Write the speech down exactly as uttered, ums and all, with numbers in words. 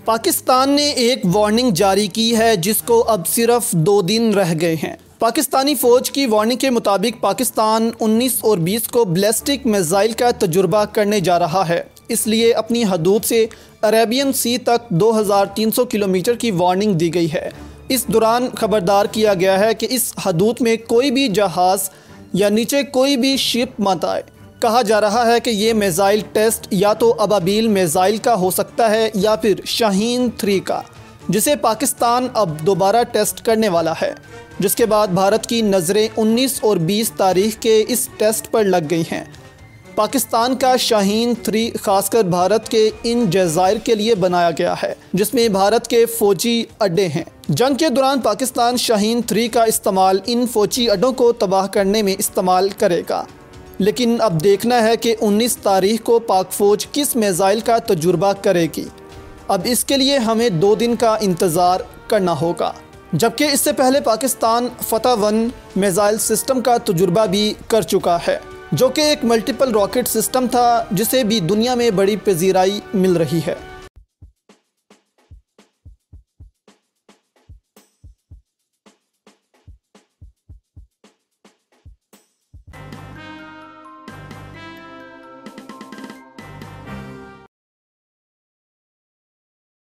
पाकिस्तान ने एक वार्निंग जारी की है जिसको अब सिर्फ दो दिन रह गए हैं। पाकिस्तानी फ़ौज की वार्निंग के मुताबिक पाकिस्तान उन्नीस और बीस को बैलिस्टिक मिसाइल का तजुर्बा करने जा रहा है, इसलिए अपनी हदूद से अरेबियन सी तक दो हज़ार तीन सौ किलोमीटर की वार्निंग दी गई है। इस दौरान खबरदार किया गया है कि इस हदूद में कोई भी जहाज़ या नीचे कोई भी शिप मत आए। कहा जा रहा है कि ये मिसाइल टेस्ट या तो अबाबील मिसाइल का हो सकता है या फिर शाहीन थ्री का, जिसे पाकिस्तान अब दोबारा टेस्ट करने वाला है, जिसके बाद भारत की नज़रें उन्नीस और बीस तारीख के इस टेस्ट पर लग गई हैं। पाकिस्तान का शाहीन थ्री खासकर भारत के इन जज़ायर के लिए बनाया गया है, जिसमें भारत के फ़ौजी अड्डे हैं। जंग के दौरान पाकिस्तान शाहीन थ्री का इस्तेमाल इन फ़ौजी अड्डों को तबाह करने में इस्तेमाल करेगा। लेकिन अब देखना है कि उन्नीस तारीख को पाक फ़ौज किस मिसाइल का तजुर्बा करेगी। अब इसके लिए हमें दो दिन का इंतज़ार करना होगा। जबकि इससे पहले पाकिस्तान फतह वन मिसाइल सिस्टम का तजुर्बा भी कर चुका है, जो कि एक मल्टीपल रॉकेट सिस्टम था जिसे भी दुनिया में बड़ी पजीराई मिल रही है।